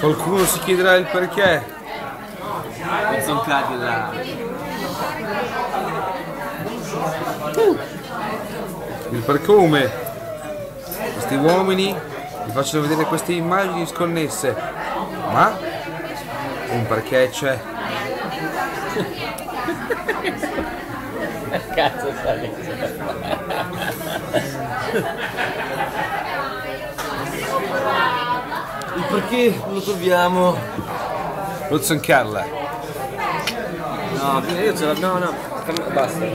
Qualcuno si chiederà il perché. Sono cadi là. Il per come. Questi uomini vi facciano vedere queste immagini sconnesse. Ma un perché c'è. Cazzo sai. Il perché lo troviamo? Lo zancarla. No, io ce l'ho. No, basta.